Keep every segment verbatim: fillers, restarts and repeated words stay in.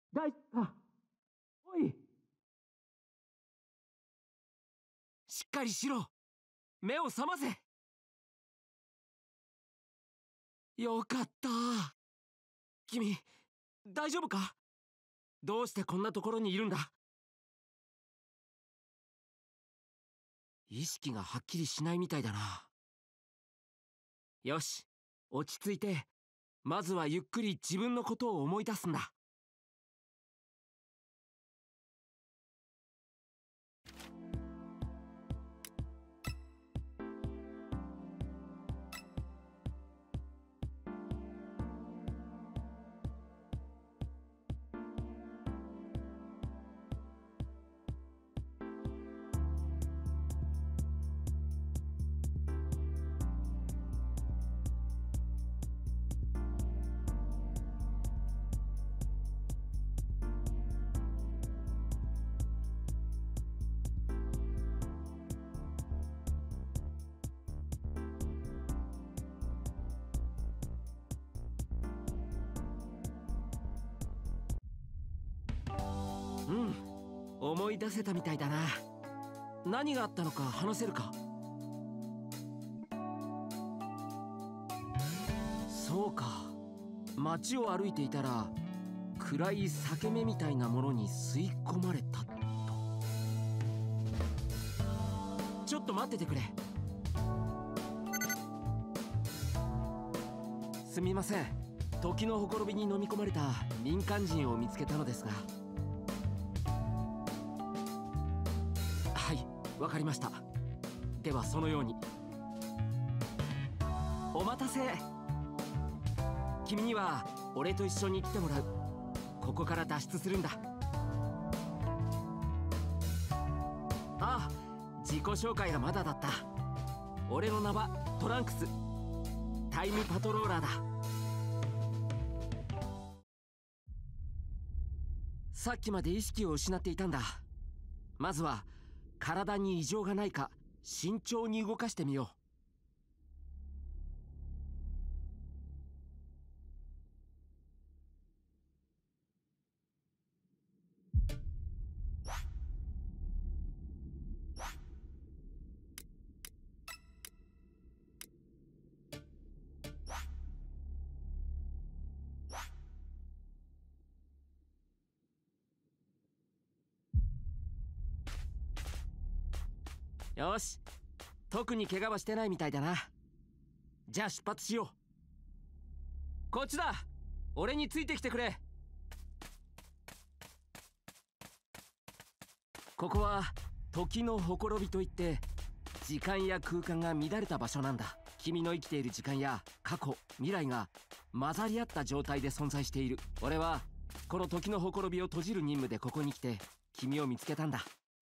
大あ、おい、しっかりしろ。目を覚ませ。よかった。君、大丈夫か？どうしてこんなところにいるんだ？意識がはっきりしないみたいだな。よし、落ち着いて、まずはゆっくり自分のことを思い出すんだ。うん、思い出せたみたいだな。何があったのか話せるか？そうか、街を歩いていたら暗い裂け目みたいなものに吸い込まれたと。ちょっと待っててくれ。すみません、時のほころびに飲み込まれた民間人を見つけたのですが。はい、わかりました。ではそのように。お待たせ。君には俺と一緒に来てもらう。ここから脱出するんだ。ああ、自己紹介がまだだった。俺の名はトランクス、タイムパトローラーだ。さっきまで意識を失っていたんだ。まずは体に異常がないか慎重に動かしてみよう。よし、特に怪我はしてないみたいだな。じゃあ出発しよう。こっちだ。俺についてきてくれ。ここは時のほころびといって、時間や空間が乱れた場所なんだ。君の生きている時間や過去、未来が混ざり合った状態で存在している。俺はこの時のほころびを閉じる任務でここに来て君を見つけたんだ。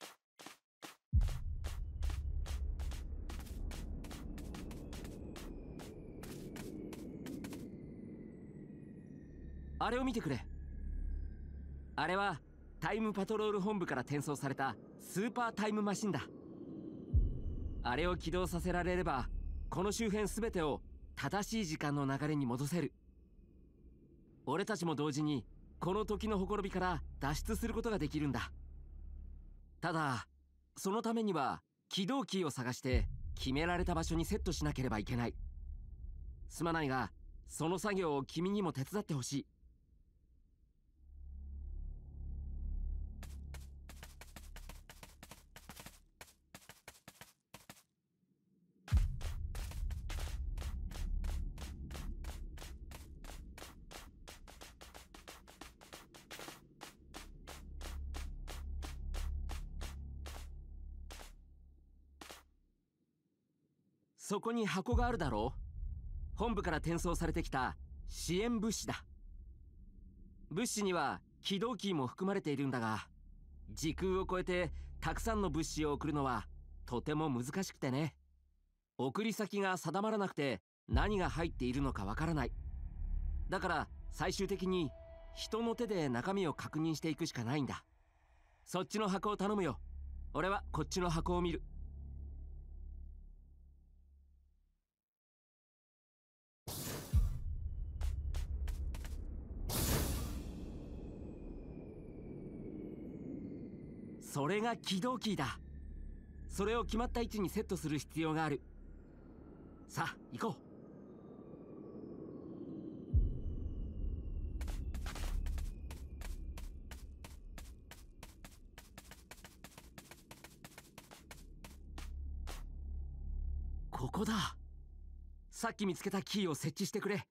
あれを見てくれ。あれはタイムパトロール本部から転送されたスーパータイムマシンだ。あれを起動させられれば、この周辺全てを正しい時間の流れに戻せる。俺たちも同時にこの時のほころびから脱出することができるんだ。ただそのためには起動キーを探して決められた場所にセットしなければいけない。すまないが、その作業を君にも手伝ってほしい。そこに箱があるだろう。本部から転送されてきた支援物資だ。物資には起動キーも含まれているんだが、時空を超えてたくさんの物資を送るのはとても難しくてね。送り先が定まらなくて何が入っているのかわからない。だから最終的に人の手で中身を確認していくしかないんだ。そっちの箱を頼むよ。俺はこっちの箱を見る。 それが起動キーだ。それを決まった位置にセットする必要がある。さあ行こう。ここだ。さっき見つけたキーを設置してくれ。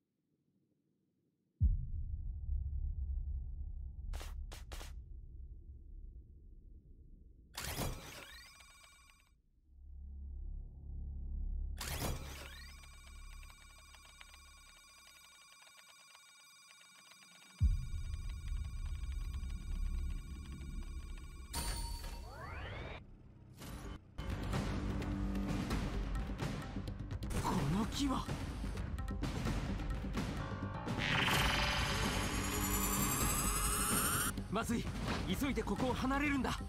この木はまずい。急いでここを離れるんだ。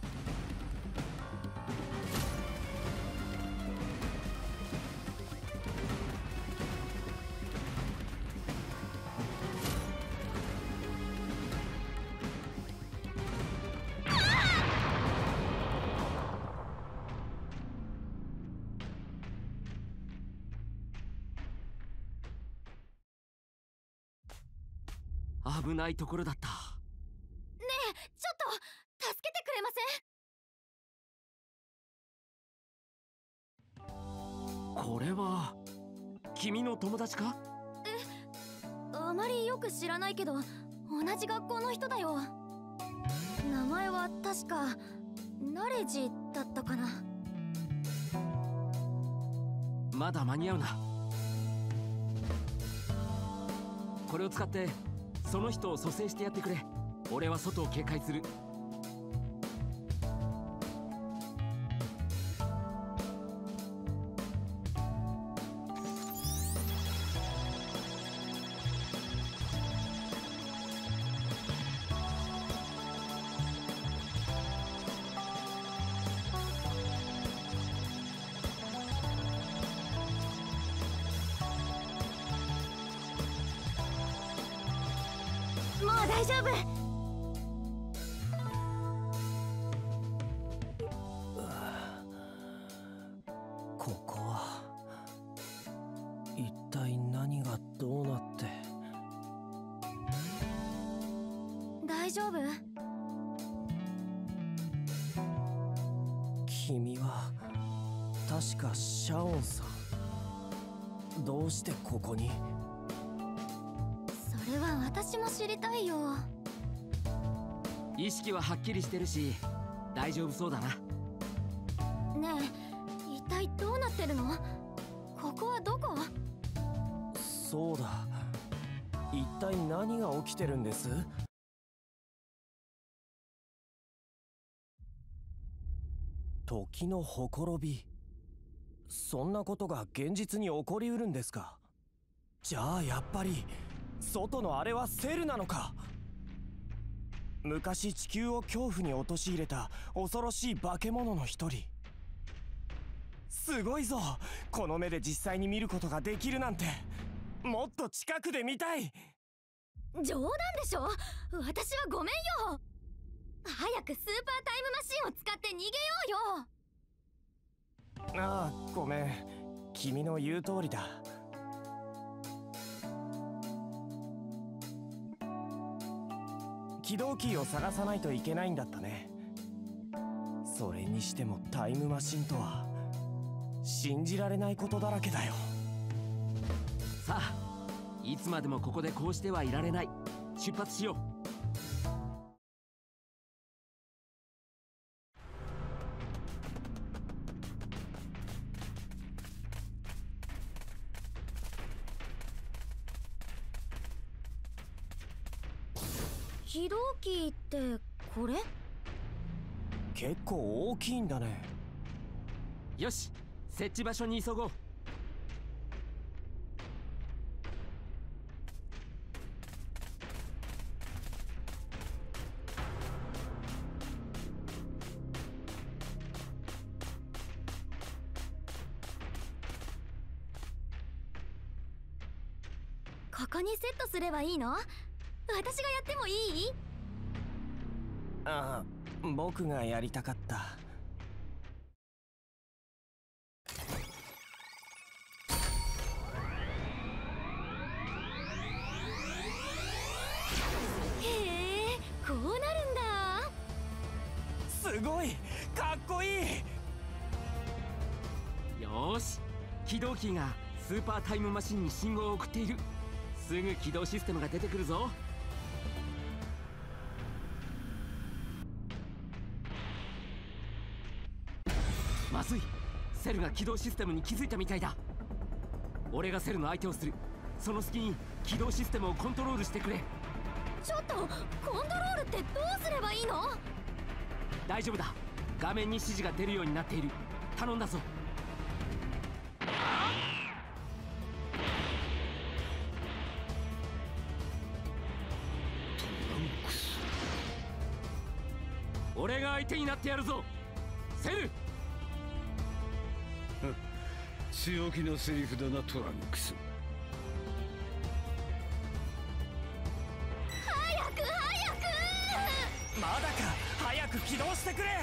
危ないところだった。 ねえ、ちょっと助けてくれません？ これは君の友達か？ え、あまりよく知らないけど同じ学校の人だよ。名前は確かナレジだったかな。 まだ間に合うな。これを使ってその人を蘇生してやってくれ。俺は外を警戒する。 もう大丈夫。 ここは一体何がどうなって。 大丈夫？ 君は確かシャオンさん。どうしてここに？ それは私も知りたいよ。 意識ははっきりしてるし大丈夫そうだな。 ねえ、一体どうなってるの？ここはどこ？ そうだ、一体何が起きてるんです？時のほころび。そんなことが現実に起こりうるんですか？じゃあやっぱり外のあれはセルなのか？昔地球を恐怖に陥れた恐ろしい化け物の一人。すごいぞ、この目で実際に見ることができるなんて。もっと近くで見たい。 冗談でしょ。私はごめんよ。早くスーパータイムマシンを使って逃げようよ。 ああ、ごめん。君の言う通りだ。起動キーを探さないといけないんだったね。それにしてもタイムマシンとは信じられないことだらけだよ。 さあ、いつまでもここでこうしてはいられない。出発しよう。 起動キーってこれ？ 結構大きいんだね。 よし、設置場所に急ごう。 ここにセットすればいいの？私がやってもいい？ ああ、 僕がやりたかった。 へえ、こうなるんだ。 すごいかっこいい。 よーし、起動キーがスーパータイムマシンに信号を送っている。すぐ起動システムが出てくるぞ。まずい、セルが起動システムに気づいたみたいだ。俺がセルの相手をする。その隙に起動システムをコントロールしてくれ。 ちょっと、コントロールってどうすればいいの？ 大丈夫だ、画面に指示が出るようになっている。頼んだぞ。俺が相手になってやるぞ、セル。 強気なセリフだな、トランクス。 早く早く。 まだか、早く起動してくれ。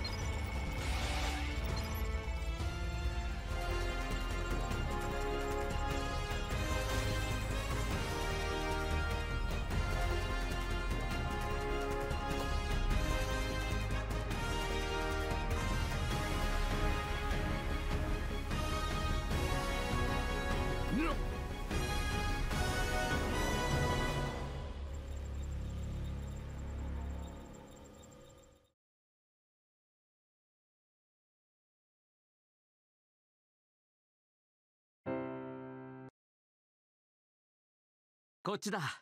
こっちだ。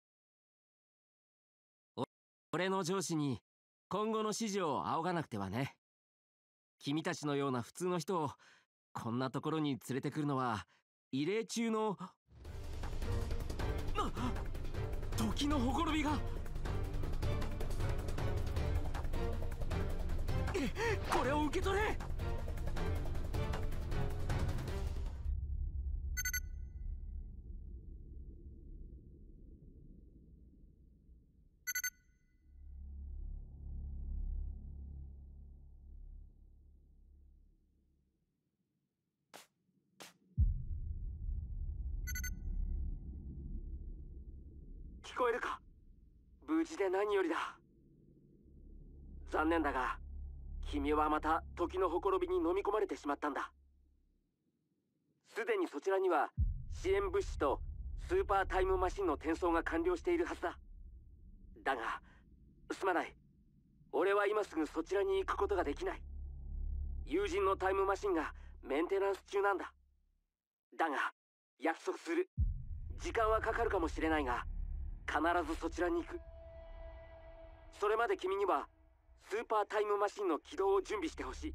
お俺の上司に今後の指示を仰がなくてはね。君たちのような普通の人をこんなところに連れてくるのは異例中の。なっ、時のほころびが。これを受け取れ。聞こえるか？無事で何よりだ。残念だが君はまた時のほころびに飲み込まれてしまったんだ。すでにそちらには支援物資とスーパータイムマシンの転送が完了しているはずだ。だがすまない、俺は今すぐそちらに行くことができない。友人のタイムマシンがメンテナンス中なんだ。だが約束する。時間はかかるかもしれないが必ずそちらに行く。それまで君にはスーパータイムマシンの起動を準備してほしい。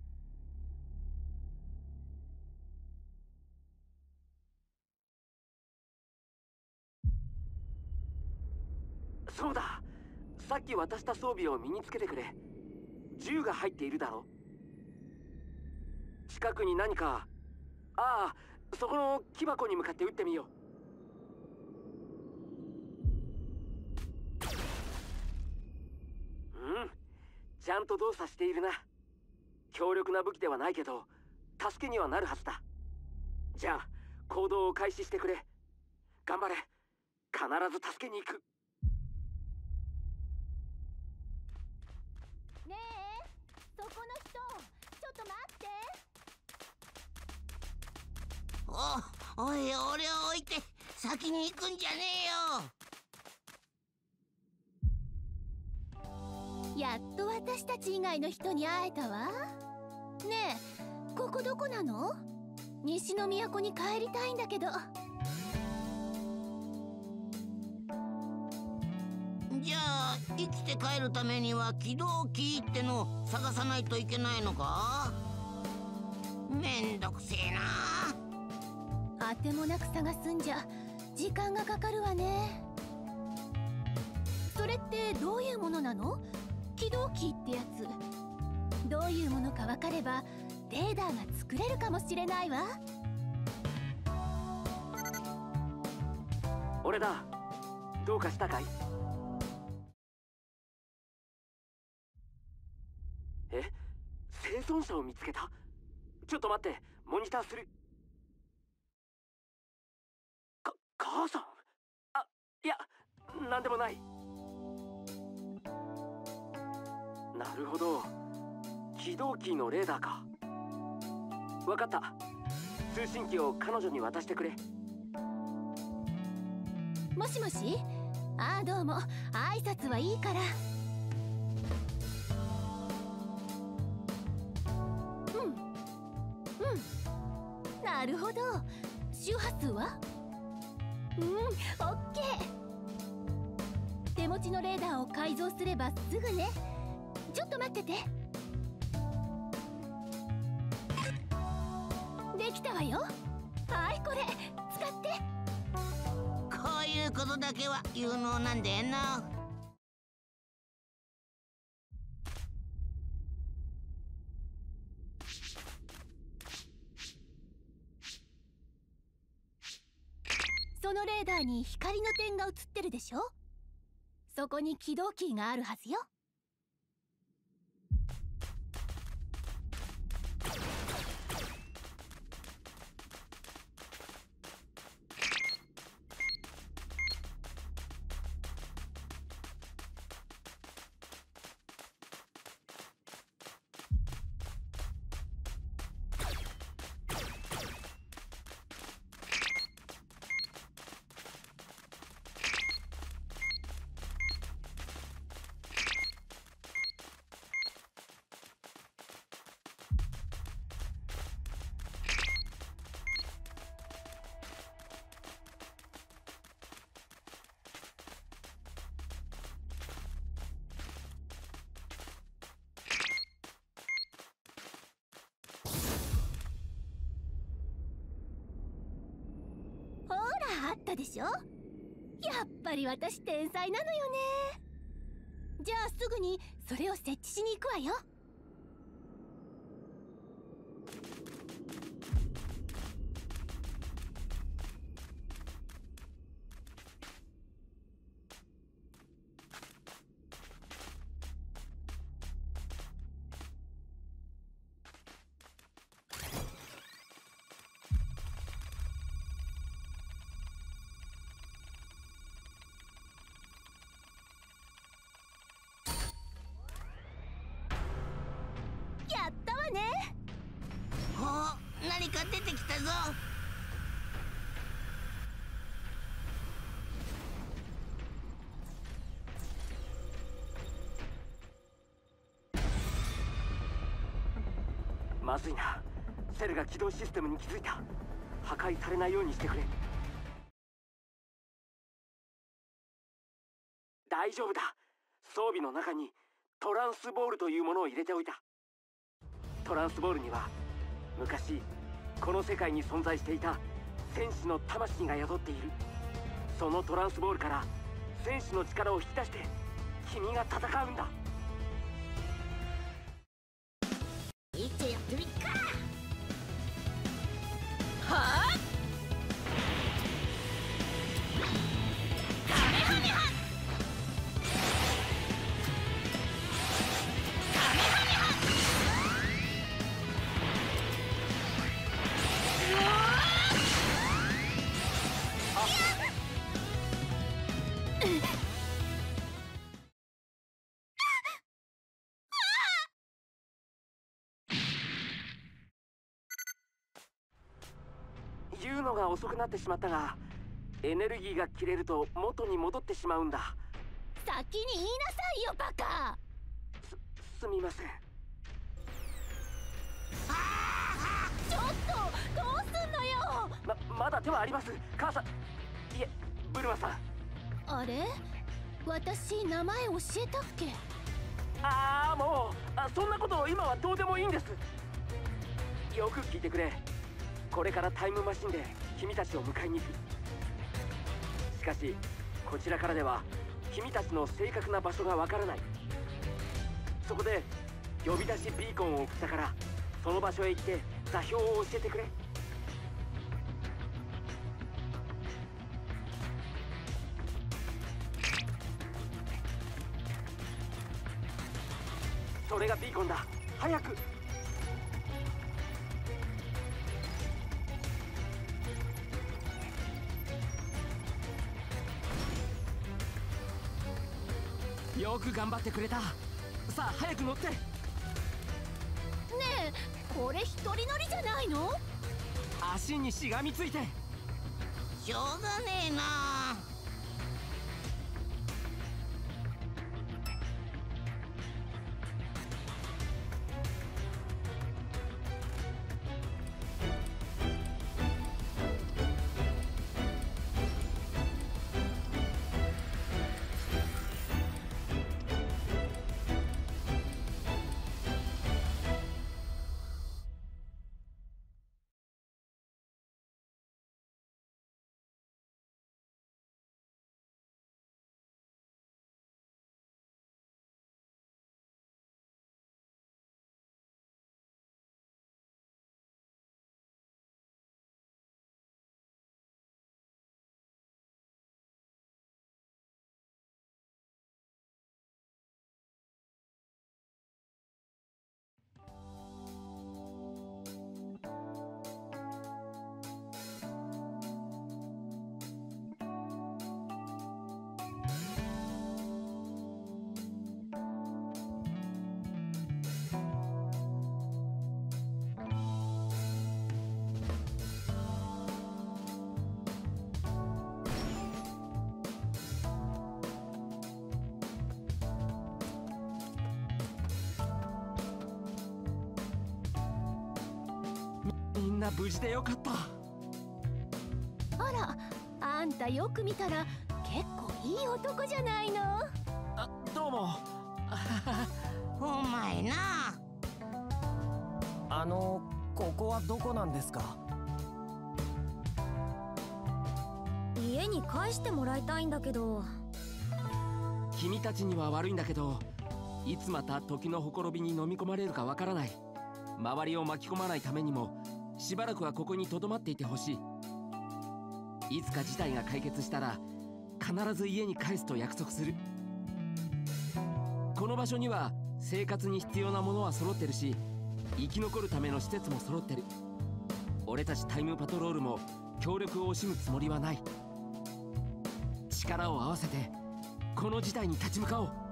そうだ、さっき渡した装備を身につけてくれ。銃が入っているだろ。近くに何か。ああ、そこの木箱に向かって撃ってみよう。うん、ちゃんと動作しているな。強力な武器ではないけど助けにはなるはずだ。じゃあ行動を開始してくれ。頑張れ、必ず助けに行く。 ねえ、そこの人、ちょっと待って。 お、おい、俺を置いて先に行くんじゃねえよ。やっと私たち以外の人に会えたわ。ねえ、ここどこなの？西の都に帰りたいんだけど。 じゃあ生きて帰るためには起動キーってのを探さないといけないのか？めんどくせえな。 あてもなく探すんじゃ時間がかかるわね。それってどういうものなの？起動キーってやつ。どういうものか分かればレーダーが作れるかもしれないわ。 俺だ、どうかしたかい？ え、生存者を見つけた？ちょっと待って、モニターする。か、母さん？あ、いや、なんでもない。なるほど、起動キーのレーダーか。わかった。通信機を彼女に渡してくれ。 もしもし。ああ、どうも。挨拶はいいから。うんうん、なるほど。周波数は？うん、オッケー。手持ちのレーダーを改造すればすぐね。ちょっと待ってて。できたわよ。はい、これ使って。 こういうことだけは有能なんだよな。 そのレーダーに光の点が映ってるでしょ。そこに起動キーがあるはずよ。あったでしょ。やっぱり私天才なのよね。じゃあすぐにそれを設置しに行くわよ。やったわね。 ほう、何か出てきたぞ。 まずいな。セルが起動システムに気づいた。破壊されないようにしてくれ。大丈夫だ。装備の中にトランスボールというものを入れておいた。トランスボールには昔この世界に存在していた戦士の魂が宿っている。そのトランスボールから戦士の力を引き出して君が戦うんだ。 いっちゃやってみっか。 はあ。カメハメハ。カメハメハ。 言うのが遅くなってしまったが、エネルギーが切れると元に戻ってしまうんだ。 先に言いなさいよ、バカ。 す、すみません。 ちょっとどうすんのよ。 ま、まだ手はあります。母さん、いえ、ブルマさん。 あれ、私名前教えたっけ。 ああ、もうあそんなこと今はどうでもいいんです。よく聞いてくれ。これからタイムマシンで君たちを迎えに行く。しかしこちらからでは君たちの正確な場所がわからない。そこで呼び出しビーコンを送ったから、その場所へ行って座標を教えてくれ。それがビーコンだ。 早く。 よく頑張ってくれた。さあ早く乗って。 ねえ、これ一人乗りじゃないの？ 足にしがみついて。 しょうがねえな。 みんな無事でよかった。 あら、あんたよく見たら結構いい男じゃないの。 あ、どうも。 お前な。 あのここはどこなんですか？ 家に返してもらいたいんだけど。 君たちには悪いんだけど、いつまた時のほころびに飲み込まれるかわからない。周りを巻き込まないためにもしばらくはここにとどまっていてほしい。いつか事態が解決したら必ず家に帰すと約束する。この場所には生活に必要なものは揃ってるし、生き残るための施設も揃ってる。俺たちタイムパトロールも協力を惜しむつもりはない。力を合わせてこの事態に立ち向かおう。